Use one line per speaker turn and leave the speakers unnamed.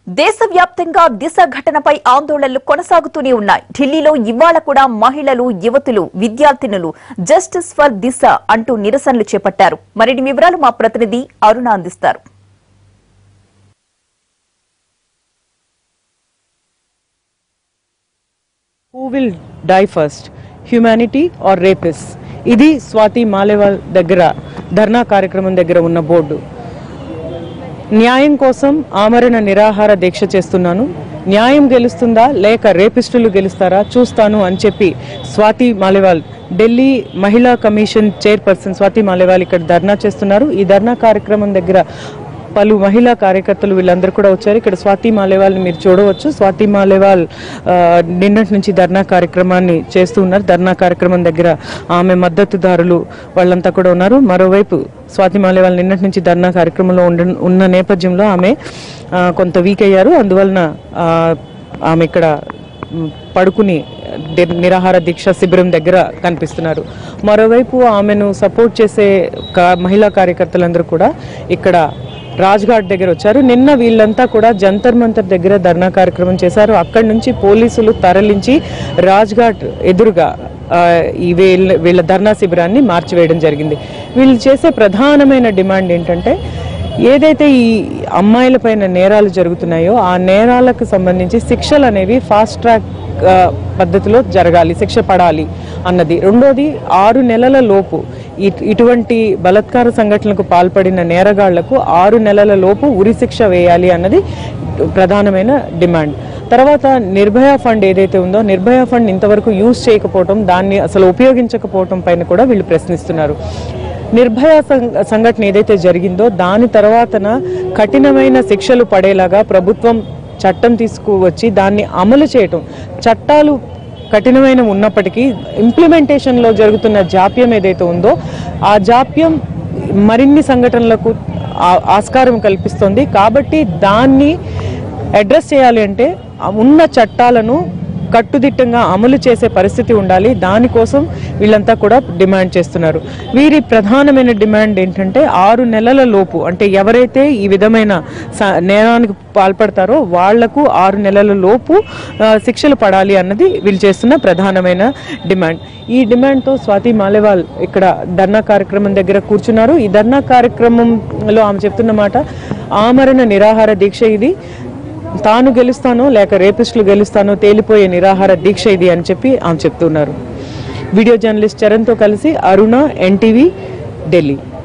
దేశవ్యాప్తంగా దిశ ఘటనపై ఆందోళనలు కొనసాగుతూనే ఉన్నాయి. ఢిల్లీలో ఇవాళ కూడా మహిళలు, యువతులు, విద్యార్థినులు జస్టిస్ ఫర్ దిశ అంటూ నిరసనలు చేపట్టారు. మరిన్ని వివరాలు మా ప్రతినిధి అరుణ అందిస్తారు.
Who will die first, humanity or rapists? ఇది స్వాతి మాలేవాల్ దగ్గర ధర్నా కార్యక్రమం దగ్గర ఉన్న బోర్డు. న్యాయం కోసం ఆమరణ నిరాహార దీక్ష చేస్తున్నాను. న్యాయం గెలుస్తుందా లేక రేపిస్టులు గెలుస్తారా చూస్తాను అని చెప్పి స్వాతి మాలేవాల్, ఢిల్లీ మహిళా కమిషన్ చైర్పర్సన్ స్వాతి మాలేవాల్ ఇక్కడ ధర్నా చేస్తున్నారు. ఈ ధర్నా కార్యక్రమం దగ్గర పలు మహిళా కార్యకర్తలు వీళ్ళందరూ కూడా వచ్చారు. ఇక్కడ స్వాతి మాలేవాల్ని మీరు చూడవచ్చు. స్వాతి మాలేవాల్ నిన్నటి నుంచి ధర్నా కార్యక్రమాన్ని చేస్తూ ఉన్నారు. ధర్నా కార్యక్రమం దగ్గర ఆమె మద్దతుదారులు వాళ్ళంతా కూడా ఉన్నారు. మరోవైపు స్వాతి మాలేవాల్ నిన్నటి నుంచి ధర్నా కార్యక్రమంలో ఉన్న నేపథ్యంలో ఆమె కొంత వీక్ అయ్యారు. అందువలన ఆమె ఇక్కడ పడుకుని నిరాహార దీక్ష శిబిరం దగ్గర కనిపిస్తున్నారు. మరోవైపు ఆమెను సపోర్ట్ చేసే మహిళా కార్యకర్తలందరూ కూడా ఇక్కడ రాజ్ఘాట్ దగ్గర వచ్చారు. నిన్న వీళ్ళంతా కూడా జంతర్ మంతర్ దగ్గర ధర్నా కార్యక్రమం చేశారు. అక్కడి నుంచి పోలీసులు తరలించి రాజ్ఘాట్ ఎదురుగా వీళ్ళ ధర్నా శిబిరాన్ని మార్చివేయడం జరిగింది. వీళ్ళు చేసే ప్రధానమైన డిమాండ్ ఏంటంటే, ఏదైతే ఈ అమ్మాయిలపైన నేరాలు జరుగుతున్నాయో ఆ నేరాలకు సంబంధించి శిక్షలు అనేవి ఫాస్ట్ ట్రాక్ పద్ధతిలో జరగాలి, శిక్ష పడాలి అన్నది. రెండోది, 6 నెలల లోపు ఇటువంటి బలాత్కార సంఘటనలకు పాల్పడిన నేరగాళ్లకు 6 నెలల లోపు ఉరి శిక్ష వేయాలి అన్నది ప్రధానమైన డిమాండ్. తర్వాత నిర్భయ ఫండ్ ఏదైతే ఉందో, నిర్భయ ఫండ్ ఇంతవరకు యూజ్ చేయకపోవటం, దాన్ని అసలు ఉపయోగించకపోవటం పైన కూడా వీళ్ళు ప్రశ్నిస్తున్నారు. నిర్భయ సంఘటన ఏదైతే జరిగిందో దాని తర్వాతన కఠినమైన శిక్షలు పడేలాగా ప్రభుత్వం చట్టం తీసుకువచ్చి దాన్ని అమలు చేయటం, చట్టాలు కఠినమైన ఉన్నప్పటికీ ఇంప్లిమెంటేషన్లో జరుగుతున్న జాప్యం ఏదైతే ఉందో ఆ జాప్యం మరిన్ని సంఘటనలకు ఆస్కారం కల్పిస్తుంది. కాబట్టి దాన్ని అడ్రస్ చేయాలి అంటే ఉన్న చట్టాలను కట్టుదిట్టంగా అమలు చేసే పరిస్థితి ఉండాలి. దానికోసం వీళ్ళంతా కూడా డిమాండ్ చేస్తున్నారు. వీరి ప్రధానమైన డిమాండ్ ఏంటంటే, 6 నెలల లోపు, అంటే ఎవరైతే ఈ విధమైన నేరానికి పాల్పడతారో వాళ్లకు 6 నెలల లోపు శిక్షలు పడాలి అన్నది వీళ్ళు చేస్తున్న ప్రధానమైన డిమాండ్. ఈ డిమాండ్తో స్వాతి మాలేవాల్ ఇక్కడ ధర్నా కార్యక్రమం దగ్గర కూర్చున్నారు. ఈ ధర్నా కార్యక్రమంలో ఆమె చెప్తున్న మాట, ఆమరణ నిరాహార దీక్ష ఇది, తాను గెలుస్తానో లేక రేపిస్టులు గెలుస్తానో తేలిపోయే నిరాహార దీక్ష ఇది అని చెప్పి ఆమె చెప్తున్నారు. వీడియో జర్నలిస్ట్ చరణ్తో కలిసి అరుణ, NTV, ఢిల్లీ.